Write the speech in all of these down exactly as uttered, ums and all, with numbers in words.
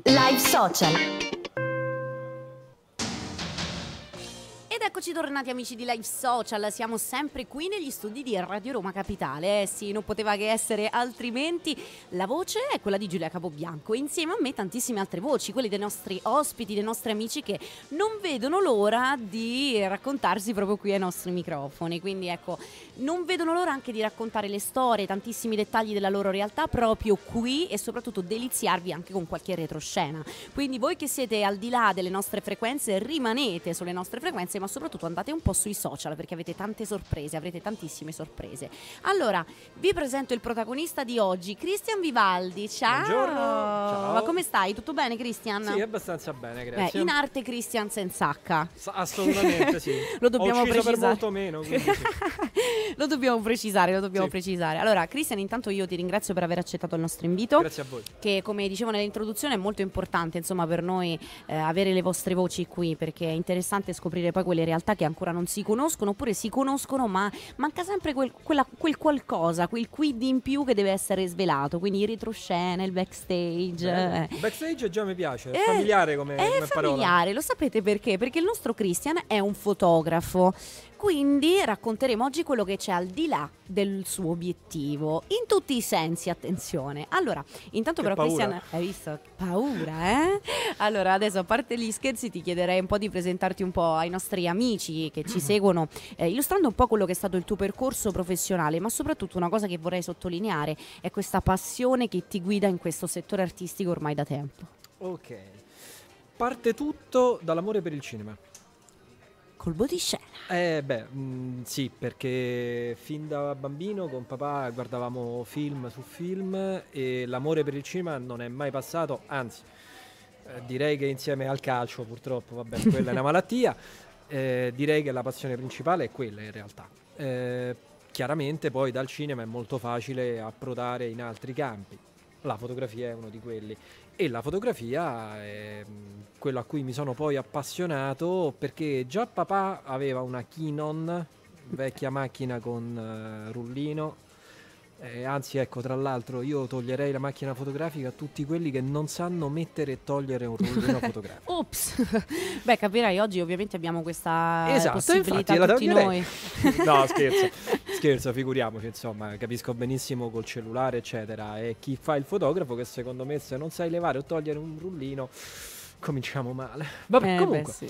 Live Social. Ed eccoci tornati amici di Live Social, siamo sempre qui negli studi di Radio Roma Capitale, eh sì, non poteva che essere altrimenti. La voce è quella di Giulia Capobianco e insieme a me tantissime altre voci, quelle dei nostri ospiti, dei nostri amici che non vedono l'ora di raccontarsi proprio qui ai nostri microfoni, quindi ecco, non vedono l'ora anche di raccontare le storie, tantissimi dettagli della loro realtà proprio qui e soprattutto deliziarvi anche con qualche retroscena. Quindi voi che siete al di là delle nostre frequenze rimanete sulle nostre frequenze, ma soprattutto andate un po' sui social perché avete tante sorprese, avrete tantissime sorprese. Allora, vi presento il protagonista di oggi, Cristian Vivaldi. Ciao! Buongiorno! Ciao! Ma come stai? Tutto bene, Cristian? Sì, abbastanza bene, grazie. Eh, in arte Cristian senza H. S- assolutamente sì. Lo dobbiamo Ho ucciso precisare. per molto meno, quindi sì. Lo dobbiamo precisare, lo dobbiamo Sì. precisare. Allora, Cristian, intanto io ti ringrazio per aver accettato il nostro invito. Grazie a voi. Che come dicevo nell'introduzione è molto importante insomma per noi eh, avere le vostre voci qui, perché è interessante scoprire poi quelle realtà che ancora non si conoscono oppure si conoscono ma manca sempre quel, quella, quel qualcosa, quel quid in più che deve essere svelato, quindi il retroscena, il backstage. Bene. eh. Backstage già mi piace, è Eh, familiare come, È come parola. familiare, lo sapete perché? Perché il nostro Christian è un fotografo, quindi racconteremo oggi quello che c'è al di là del suo obiettivo, in tutti i sensi, attenzione. Allora, intanto Che però paura. Christian, hai visto? Che paura, eh? Allora, adesso a parte gli scherzi ti chiederei un po' di presentarti un po' ai nostri amici che ci seguono, eh, illustrando un po' quello che è stato il tuo percorso professionale, ma soprattutto una cosa che vorrei sottolineare è questa passione che ti guida in questo settore artistico ormai da tempo. Ok. Parte tutto dall'amore per il cinema. Colpo di scena. Eh beh, mh, sì, perché fin da bambino con papà guardavamo film su film e l'amore per il cinema non è mai passato, anzi, eh, direi che insieme al calcio, purtroppo, vabbè, quella è una malattia, eh, direi che la passione principale è quella in realtà. Eh, chiaramente poi dal cinema è molto facile approdare in altri campi, la fotografia è uno di quelli. E la fotografia è mh, quello a cui mi sono poi appassionato perché già papà aveva una Canon, vecchia macchina con eh, rullino. Eh, anzi, ecco, tra l'altro io toglierei la macchina fotografica a tutti quelli che non sanno mettere e togliere un rullino fotografico. Ops! Beh, capirai, oggi ovviamente abbiamo questa Esatto, possibilità infatti, la tutti noi. toglierei. No, scherzo, scherzo, figuriamoci, insomma, capisco benissimo col cellulare, eccetera. E chi fa il fotografo che secondo me se non sai levare o togliere un rullino cominciamo male. Vabbè, Eh, comunque. beh, sì.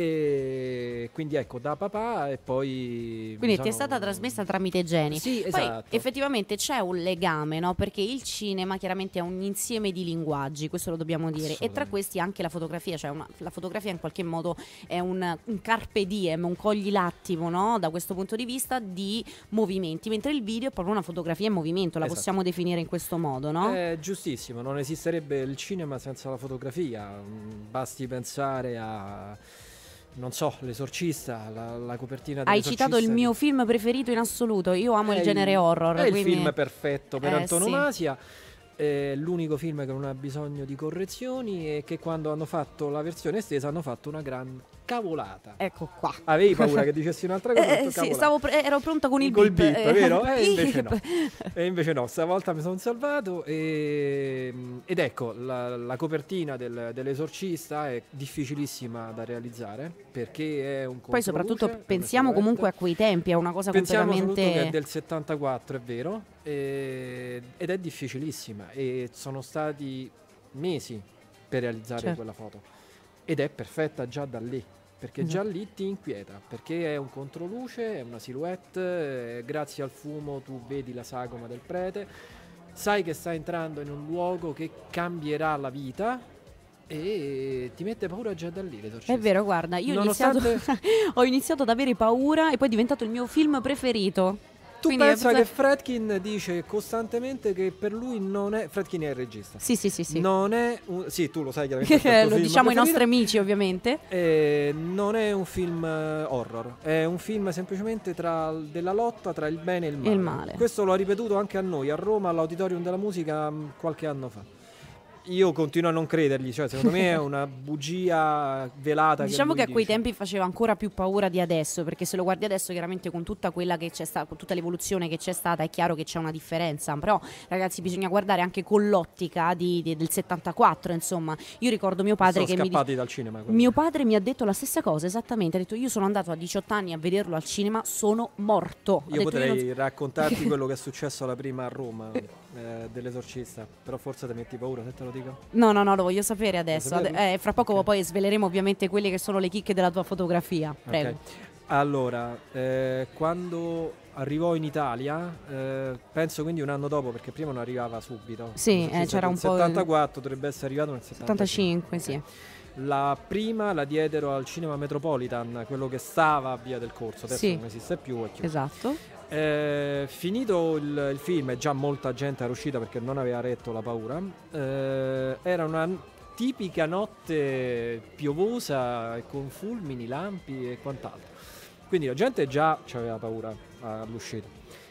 E quindi ecco, da papà e poi... Quindi mi ti è sono- stata trasmessa tramite geni. Sì, Poi esatto. effettivamente c'è un legame, no? Perché il cinema chiaramente è un insieme di linguaggi, questo lo dobbiamo dire. E tra Assolutamente. questi anche la fotografia, cioè una- la fotografia in qualche modo è un, un carpe diem, un cogli l'attimo, no? Da questo punto di vista di movimenti, mentre il video è proprio una fotografia in movimento, la Esatto. possiamo definire in questo modo, no? È giustissimo, non esisterebbe il cinema senza la fotografia. Mm, Basti pensare a, non so, L'Esorcista, la, la copertina Hai dell'Esorcista citato il di- mio film preferito in assoluto, io amo È il genere horror. È quindi... il film perfetto per Eh, antonomasia. È l'unico film che non ha bisogno di correzioni e che quando hanno fatto la versione estesa hanno fatto una gran cavolata. Ecco qua. Avevi paura che dicessi un'altra cosa? Ho Eh, detto, sì, cavolata. stavo pre- ero pronta con il Col beep, beep, eh, vero? E beep. invece no. E invece no, stavolta mi sono salvato e- ed ecco, la, la copertina del- dell'Esorcista è difficilissima da realizzare perché è un Poi soprattutto controluce, è una pensiamo silhouette. comunque a quei tempi, è una cosa Pensiamo soprattutto che è completamente... del settantaquattro, è vero, e- ed è difficilissima e sono stati mesi per realizzare Certo. quella foto ed è perfetta già da lì. Perché Esatto. già lì ti inquieta, perché è un controluce, è una silhouette, eh, grazie al fumo tu vedi la sagoma del prete, sai che stai entrando in un luogo che cambierà la vita e ti mette paura già da lì l'Esorcista. È vero, guarda, io ho Nonostante- iniziato, ho iniziato ad avere paura e poi è diventato il mio film preferito. Tu Quindi pensa è- che Friedkin dice costantemente che per lui non è... Friedkin è il regista. Sì, sì, sì, sì. Non è un... Sì, tu lo sai chiaramente. è il tuo Lo film diciamo ai preferito. nostri amici, ovviamente. Eh, non è un film eh, horror, è un film semplicemente tra, della lotta tra il bene e il male. il male. Questo lo ha ripetuto anche a noi, a Roma, all'Auditorium della Musica mh, qualche anno fa. io continuo a non credergli, cioè secondo me è una bugia velata. Diciamo che, che a lui quei dice. tempi faceva ancora più paura di adesso, perché se lo guardi adesso chiaramente con tutta quella che c'è stata, con tutta l'evoluzione che c'è stata, è chiaro che c'è una differenza, però ragazzi bisogna guardare anche con l'ottica di, di- del settantaquattro, insomma. Io ricordo mio padre Sono che mi scappati dice, dal cinema. quelli. mio padre mi ha detto la stessa cosa, esattamente, ha detto io sono andato a diciotto anni a vederlo al cinema, sono morto. Ha Io detto, potrei non- raccontarti quello che è successo alla prima a Roma eh, dell'Esorcista, però forse ti metti paura se te lo dico. No, no, no, lo voglio sapere adesso. Lo sapevi? Ade- eh, fra poco Ok. poi sveleremo ovviamente quelle che sono le chicche della tua fotografia. Prego. Ok. Allora, eh, quando arrivò in Italia, eh, penso quindi un anno dopo, perché prima non arrivava subito. Sì, L'Esorcista eh, c'era del un po'. settantaquattro dovrebbe essere arrivato nel settantacinque. settantacinque, sì. La prima la diedero al Cinema Metropolitan, quello che stava a Via del Corso, adesso Sì. non esiste più, è chiuso. Esatto. Eh, finito il, il film, e già molta gente era uscita perché non aveva retto la paura, eh, era una tipica notte piovosa e con fulmini, lampi e quant'altro. Quindi la gente già aveva paura all'uscita.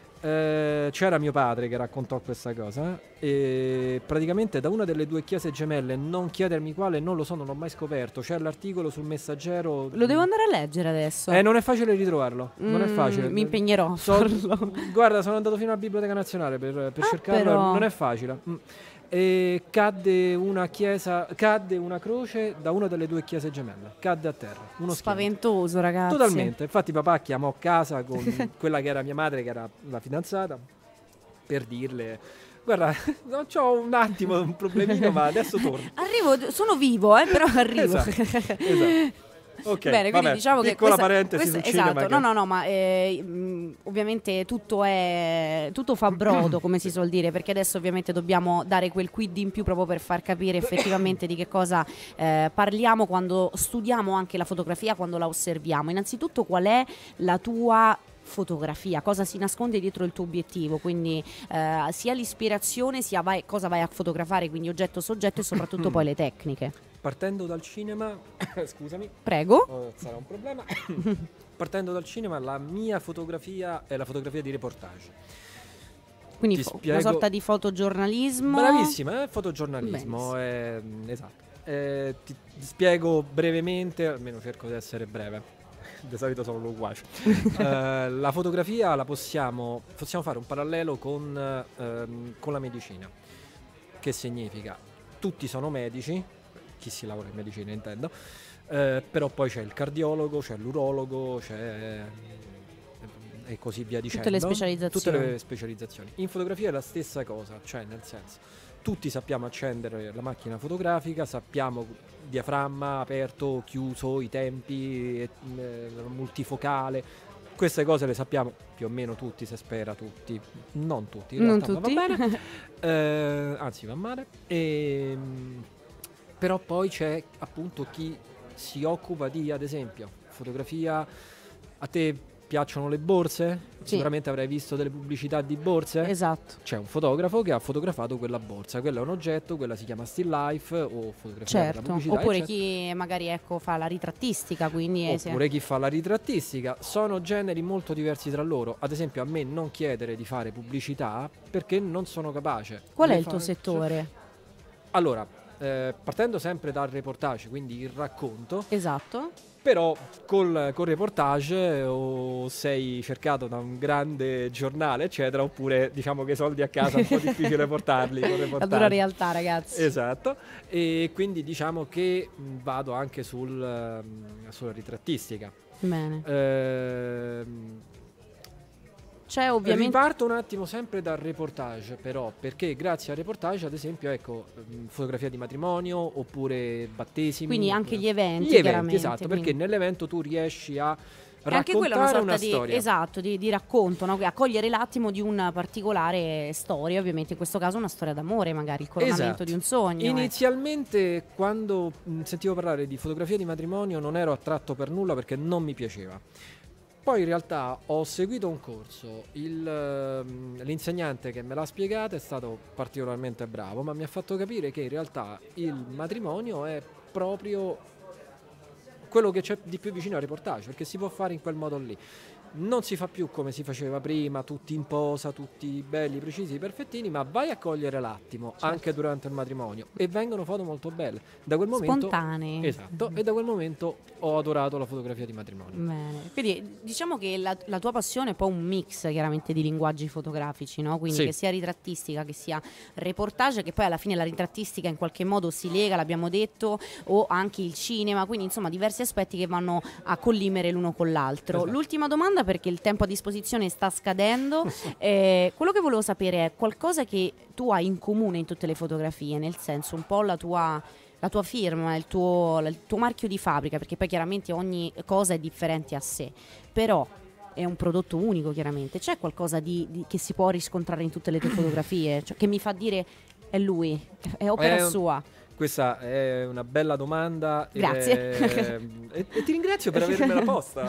Eh, c'era mio padre che raccontò questa cosa e praticamente da una delle due chiese gemelle, non chiedermi quale, non lo so, non l'ho mai scoperto. C'è l'articolo sul Messaggero. Lo devo andare a leggere adesso. Eh, non è facile ritrovarlo, non è Mm, facile. Mi impegnerò a So- farlo. Guarda, sono andato fino alla Biblioteca Nazionale per, per Ah, cercarlo, però. non è facile. Mm. E cadde una chiesa, cadde una croce da una delle due chiese gemelle, cadde a terra, uno schianto. Spaventoso, ragazzi. Totalmente, infatti papà chiamò a casa con quella che era mia madre, che era la fidanzata, per dirle: guarda, non c'ho un attimo un problemino, ma adesso torno. Arrivo, sono vivo, eh, però arrivo. Esatto, esatto. Ok, Bene, quindi vabbè, diciamo che piccola questa, parentesi questa- sul cinema esatto, che- no, no, no, ma eh, mh, ovviamente tutto è tutto fa brodo, come si suol dire, perché adesso ovviamente dobbiamo dare quel quid in più proprio per far capire effettivamente di che cosa eh, parliamo quando studiamo anche la fotografia, quando la osserviamo. Innanzitutto, qual è la tua fotografia, cosa si nasconde dietro il tuo obiettivo, quindi eh, sia l'ispirazione sia vai- cosa vai a fotografare, quindi oggetto, soggetto e soprattutto poi le tecniche. Partendo dal cinema, scusami, Prego. oh, sarà un problema. Partendo dal cinema, la mia fotografia è la fotografia di reportage. Quindi Ti fo- spiego- una sorta di fotogiornalismo. Bravissima, eh? Fotogiornalismo, Benissimo. è- esatto. Eh, ti, ti spiego brevemente, almeno cerco di essere breve. Di solito sono loquace. Eh, la fotografia la possiamo, possiamo fare un parallelo con, ehm, con la medicina. Che significa? Tutti sono medici, chi si laurea in medicina intendo, eh, però poi c'è il cardiologo, c'è l'urologo, c'è e così via dicendo. le specializzazioni. Tutte le specializzazioni. In fotografia è la stessa cosa, cioè nel senso, tutti sappiamo accendere la macchina fotografica, sappiamo diaframma aperto, chiuso, i tempi, eh, multifocale. Queste cose le sappiamo più o meno tutti, se spera tutti, non tutti, in Non realtà, ma tutti. va bene. Eh, anzi va male. E, però poi c'è appunto chi si occupa di, ad esempio, fotografia. A te piacciono le borse? Sì. Sicuramente avrai visto delle pubblicità di borse. Esatto. C'è un fotografo che ha fotografato quella borsa, quello è un oggetto, quella si chiama still life o fotografia per la Certo, pubblicità, oppure eccetera. chi magari ecco fa la ritrattistica, quindi eh, sì. Oppure chi fa la ritrattistica. Sono generi molto diversi tra loro. Ad esempio, a me non chiedere di fare pubblicità perché non sono capace. Qual è Ne il tuo fa- settore? Allora, eh, partendo sempre dal reportage, quindi il racconto, Esatto. però col, col reportage o sei cercato da un grande giornale, eccetera, oppure diciamo che i soldi a casa è un po' difficile portarli col La reportage. dura realtà, ragazzi. Esatto, e quindi diciamo che mh, vado anche sul, mh, sulla ritrattistica. Bene. Ehm, C'è ovviamente Riparto un attimo sempre dal reportage, però, perché grazie al reportage, ad esempio, ecco, mh, fotografia di matrimonio oppure battesimi. quindi anche gli eventi, Gli eventi, chiaramente, esatto, perché quindi- nell'evento tu riesci a E anche quella è una raccontare sorta una di, storia. esatto, di, di racconto, no? A cogliere l'attimo di una particolare storia, ovviamente in questo caso una storia d'amore, magari il coronamento Esatto. di un sogno. eh. Inizialmente, quando mh, sentivo parlare di fotografia di matrimonio, non ero attratto per nulla perché non mi piaceva. Poi in realtà ho seguito un corso, il, ehm, l'insegnante che me l'ha spiegata è stato particolarmente bravo, ma mi ha fatto capire che in realtà il matrimonio è proprio quello che c'è di più vicino al reportage, perché si può fare in quel modo lì. non si fa più come si faceva prima, tutti in posa, tutti belli, precisi, perfettini, ma vai a cogliere l'attimo, certo, anche durante il matrimonio, e vengono foto molto belle. Da quel momento, spontanee. Esatto, e da quel momento ho adorato la fotografia di matrimonio. Bene. Quindi diciamo che la, la tua passione è un po' un mix chiaramente di linguaggi fotografici, no? Quindi sì, che sia ritrattistica, che sia reportage, che poi alla fine la ritrattistica in qualche modo si lega, l'abbiamo detto, o anche il cinema, quindi insomma diversi aspetti che vanno a collimere l'uno con l'altro. esatto. L'ultima domanda, perché il tempo a disposizione sta scadendo, eh, quello che volevo sapere è qualcosa che tu hai in comune in tutte le fotografie, nel senso un po' la tua, la tua firma, il tuo, il tuo marchio di fabbrica, perché poi chiaramente ogni cosa è differente a sé, però è un prodotto unico chiaramente. C'è qualcosa di, di, che si può riscontrare in tutte le tue fotografie, cioè, che mi fa dire è lui, è opera È- sua? Questa è una bella domanda. ed Grazie. è- e, e ti ringrazio per avermela posta.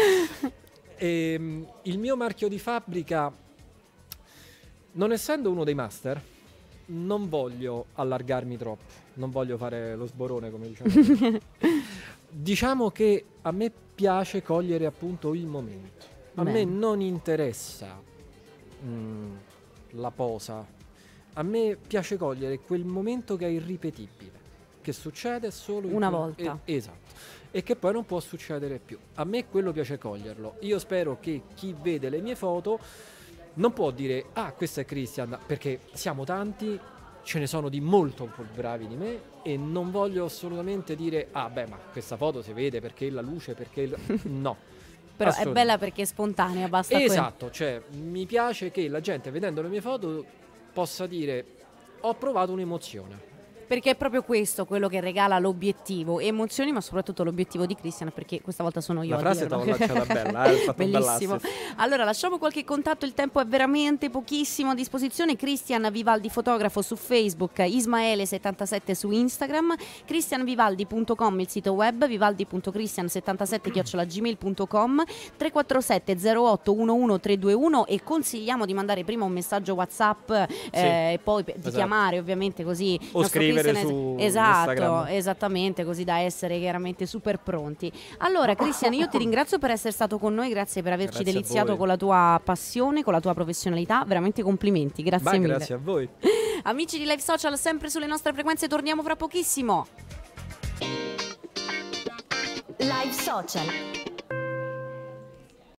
Ehm, il mio marchio di fabbrica, non essendo uno dei master, non voglio allargarmi troppo, non voglio fare lo sborone come diciamo. Diciamo che a me piace cogliere appunto il momento. A Bene. me non interessa mm, la posa. A me piace cogliere quel momento che è irripetibile, che succede solo in Una quel- volta. e- esatto. E che poi non può succedere più. A me quello piace coglierlo. Io spero che chi vede le mie foto non può dire ah, questo è Christian, perché siamo tanti, ce ne sono di molto più bravi di me, e non voglio assolutamente dire ah beh, ma questa foto si vede perché la luce, perché il... no. Però è Assolutamente. bella perché è spontanea, basta quello. Esatto, cioè mi piace che la gente vedendo le mie foto possa dire ho provato un'emozione. Perché è proprio questo quello che regala l'obiettivo, emozioni, ma soprattutto l'obiettivo di Christian, perché questa volta sono io La a frase dirlo. te l'ho lanciata bella, eh, hai fatto un Bellissimo. bell'assist. Allora lasciamo qualche contatto, il tempo è veramente pochissimo a disposizione. Christian Vivaldi fotografo su Facebook, Ismaele settantasette su Instagram, cristian vivaldi punto com il sito web, vivaldi punto cristian settantasette chiocciola gmail punto com, tre quattro sette zero otto uno uno tre due uno, e consigliamo di mandare prima un messaggio WhatsApp eh, e poi pe- di esatto. chiamare ovviamente, così il O nostro scrivere Christian è- su esatto, Instagram. esattamente, così da essere chiaramente super pronti. Allora Christian, io ti ringrazio per essere stato con noi, grazie per averci Grazie a deliziato voi. con la tua passione, con la tua professionalità, veramente complimenti, grazie Ma mille. grazie a voi. Amici di Live Social, sempre sulle nostre frequenze, torniamo fra pochissimo. Live Social.